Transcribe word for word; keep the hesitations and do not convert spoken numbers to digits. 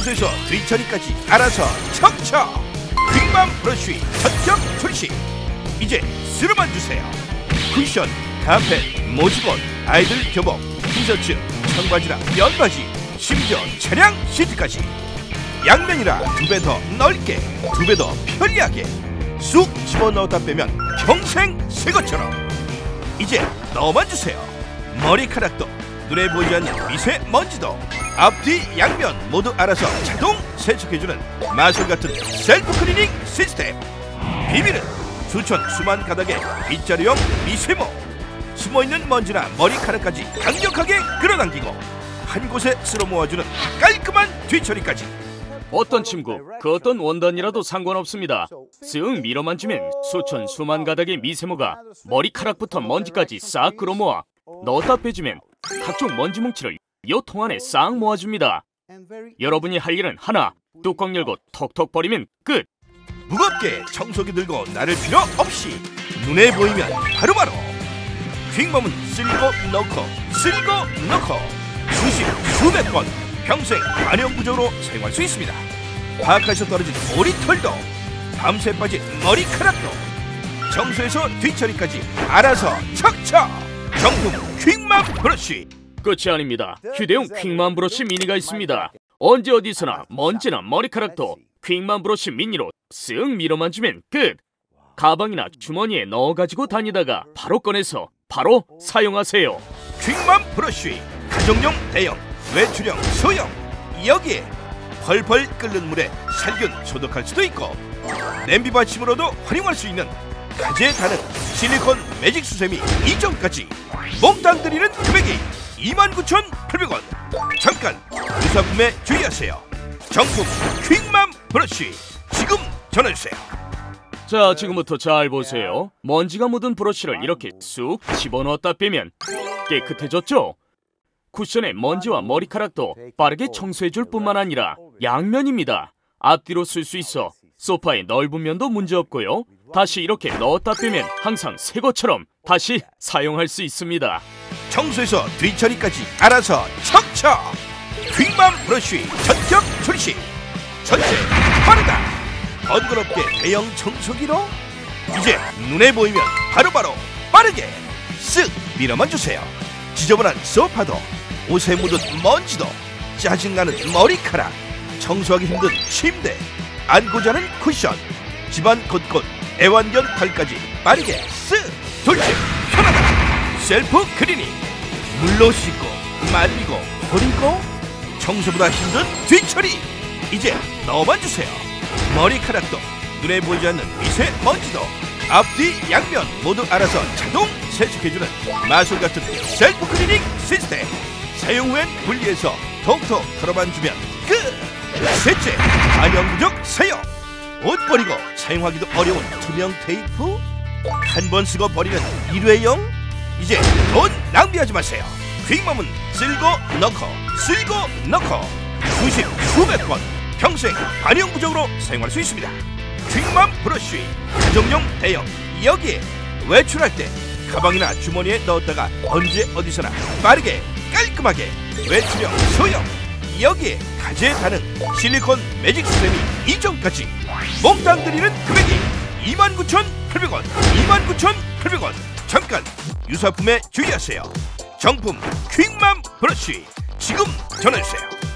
청소에서 뒤처리까지 알아서 척척. 퀵맘 브러쉬 전격 출시. 이제 쓰러만 주세요. 쿠션, 카펫, 모직옷, 아이들 교복, 티셔츠, 청바지랑 면바지, 심지어 차량 시트까지 양면이라 두 배 더 넓게, 두 배 더 편리하게 쑥 집어넣었다 빼면 평생 새 것처럼. 이제 넣어만 주세요. 머리카락도 눈에 보이지 않는 미세먼지도 앞뒤 양면 모두 알아서 자동 세척해주는 마술같은 셀프 클리닝 시스템. 비밀은 수천 수만 가닥의 빗자루형 미세모. 숨어있는 먼지나 머리카락까지 강력하게 끌어당기고 한 곳에 쓸어 모아주는 깔끔한 뒤처리까지. 어떤 친구, 그 어떤 원단이라도 상관없습니다. 쓱 밀어만 주면 수천 수만 가닥의 미세모가 머리카락부터 먼지까지 싹 끌어모아 넣었다 빼주면 각종 먼지 뭉치를 이 통 안에 싹 모아줍니다. 여러분이 할 일은 하나, 뚜껑 열고 톡톡 버리면 끝. 무겁게 청소기 들고 나를 필요 없이 눈에 보이면 바로바로. 퀵맘은 쓸고 넣고 쓸고 넣고 수십 수백 번 평생 반영구적으로 사용할 수 있습니다. 바깥에서 떨어진 오리털도 밤새 빠진 머리카락도 청소에서 뒤처리까지 알아서 척척. 정품 퀵맘 브러쉬. 끝이 아닙니다. 휴대용 퀵맘 브러쉬 미니가 있습니다. 언제 어디서나 먼지나 머리카락도 퀵맘 브러쉬 미니로 쓱 밀어만 주면 끝. 가방이나 주머니에 넣어가지고 다니다가 바로 꺼내서 바로 사용하세요. 퀵맘 브러쉬 가정용 대형, 외출용 소형. 여기에 펄펄 끓는 물에 살균 소독할 수도 있고 냄비 받침으로도 활용할 수 있는 가재 가능 실리콘 매직 수세미 이점까지 몽땅 드리는 금액이 이만 구천팔백 원. 잠깐 유사품에 주의하세요. 정품 퀵맘 브러쉬 지금 전화주세요. 자, 지금부터 잘 보세요. 먼지가 묻은 브러쉬를 이렇게 쑥 집어넣었다 빼면 깨끗해졌죠? 쿠션의 먼지와 머리카락도 빠르게 청소해줄 뿐만 아니라 양면입니다. 앞뒤로 쓸 수 있어 소파의 넓은 면도 문제없고요. 다시 이렇게 넣었다 빼면 항상 새 것처럼 다시 사용할 수 있습니다. 청소에서 뒤처리까지 알아서 척척. 퀵맘 브러쉬 전격 출시. 전체 빠르다. 번거롭게 대형 청소기로 이제 눈에 보이면 바로바로 빠르게 쓱 밀어만 주세요. 지저분한 소파도, 옷에 묻은 먼지도, 짜증나는 머리카락, 청소하기 힘든 침대, 앉고 자는 쿠션, 집안 곳곳 애완견 털까지 빠르게 쓱 돌림 편하다. 셀프 클리닝. 물로 씻고 말리고 버리고 청소보다 힘든 뒤처리. 이제 넣어만 주세요. 머리카락도 눈에 보이지 않는 미세먼지도 앞뒤 양면 모두 알아서 자동 세척해주는 마술같은 셀프 클리닝 시스템. 사용 후엔 분리해서 톡톡 털어만 주면 끝. 셋째, 반영구적 사용. 옷 버리고 사용하기도 어려운 투명 테이프? 한 번 쓰고 버리는 일회용? 이제 돈 낭비하지 마세요. 퀵맘은 쓸고 넣고 쓸고 넣고 수십 수백 번 평생 반영구적으로 사용할 수 있습니다. 퀵맘 브러쉬 가정용 대형. 여기에 외출할 때 가방이나 주머니에 넣었다가 언제 어디서나 빠르게 깔끔하게 외출용 소형. 여기에 가재 가능 실리콘 매직 수세미 이점까지 몽땅 드리는 금액이 이만 구천팔백 원. 이만 구천팔백 원. 잠깐 유사품에 주의하세요. 정품 퀵맘 브러쉬 지금 전화주세요.